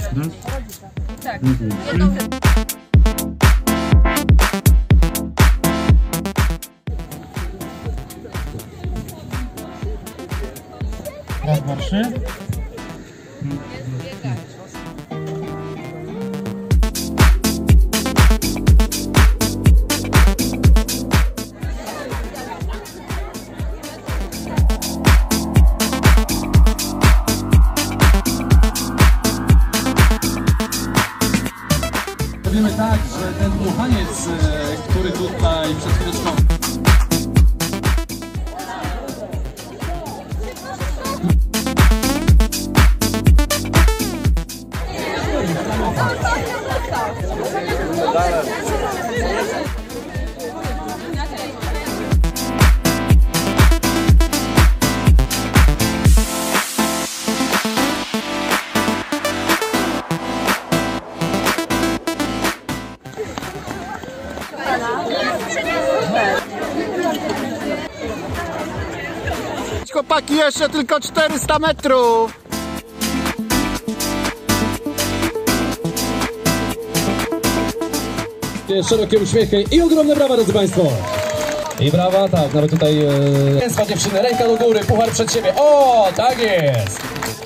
Tak. Raz, dwa, trzy. Robimy tak, że ten dmuchaniec, który tutaj przed chwileczką... Chłopaki, jeszcze tylko 400 metrów. Szerokie uśmiechy i ogromne brawa, drodzy Państwo. I brawa, tak, nawet tutaj... dziewczyny, ręka do góry, puchar przed siebie. O, tak jest.